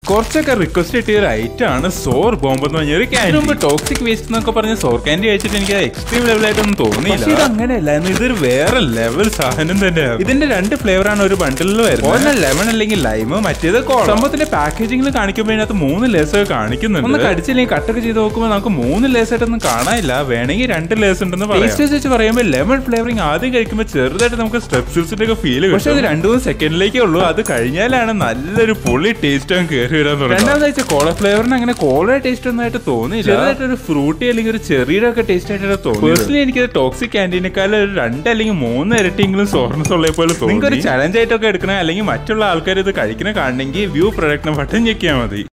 കുറച്ചൊക്കെ റിക്വസ്റ്റ് കിട്ടിയ ഒരു ഐറ്റം ആണ് സോർ ബോംബ് എന്ന് പറഞ്ഞ ഒരു ക്യാൻഡി. ടോക്സിക് വേസ്റ്റ് എന്നൊക്കെ പറഞ്ഞ സോർ ക്യാൻഡി കഴിച്ചിട്ട് എനിക്ക് എക്സ്ട്രീം ലെവലായിട്ടൊന്നും തോന്നിയില്ല. ഇത് അങ്ങനെയല്ല, ഇതൊരു വേറെ ലെവൽ സാധനം തന്നെയാണ്. ഇതിന്റെ 2 ഫ്ലേവറാണ് ഒരു ബണ്ടിലിൽ വരുന്നത്. ഒന്ന് ലെമൺ അല്ലെങ്കിൽ ലൈം, മറ്റേത് കോള. സംഭവത്തിന്റെ പാക്കേജിംഗിൽ കാണിക്കുമ്പോൾ ഇതിനകത്ത് 3 ലേസ് കാണിക്കുന്നുണ്ട്. ഒന്ന് കടിച്ചില്ലെങ്കിൽ കട്ടൊക്കെ ചെയ്ത് നോക്കുമ്പോൾ നമുക്ക് 3 ലേസ് ആയിട്ടൊന്നും കാണാനില്ല. വേണമെങ്കിൽ 2 ലേസ് ഉണ്ടെന്ന് പറയാം. ടേസ്റ്റ് വെച്ച് പറയുമ്പോൾ ലെമൺ ഫ്ലേവറിംഗ് ആദ്യം കഴിക്കുമ്പോൾ ചെറുതായിട്ട് നമുക്ക് സ്ട്രെപ്സിൽസിന്റെ ഒക്കെ ഫീൽ കിട്ടും. പക്ഷെ അത് 2-3 സെക്കൻഡിലേക്കേ ഉള്ളൂ. അത് കഴിഞ്ഞാലാണ് നല്ലൊരു പൊളി ടേസ്റ്റ് അങ്ങ് കയറി വരാൻ തുടങ്ങും. രണ്ടാമത് വെച്ചാൽ കോള ഫ്ലേവറിന് അങ്ങനെ കോള ടേസ്റ്റ് ഒന്നായിട്ട് തോന്നിയില്ല. ചെറുതായിട്ട് ഒരു ഫ്രൂട്ടി അല്ലെങ്കിൽ ഒരു ചെറിയുടെ ഒക്കെ ടേസ്റ്റ് ആയിട്ട് തോന്നി. പേഴ്സണലി എനിക്കത് ടോക്സിക് ക്യാൻഡീനേക്കാൾ ഒരു 2 അല്ലെങ്കിൽ 3 ഇരട്ടിയെങ്കിലും സോർനെസ് ഉള്ള പോലെ തോന്നി. നിങ്ങൾക്ക് ഒരു ചലഞ്ച് ആയിട്ടൊക്കെ എടുക്കണം അല്ലെങ്കിൽ മറ്റുള്ള ആൾക്കാർ ഇത് കഴിക്കുന്ന കാണണമെങ്കിൽ വ്യൂ പ്രൊഡക്റ്റിനെ ബട്ടൺ ചെക്ക് ചെയ്യാൻ മതി.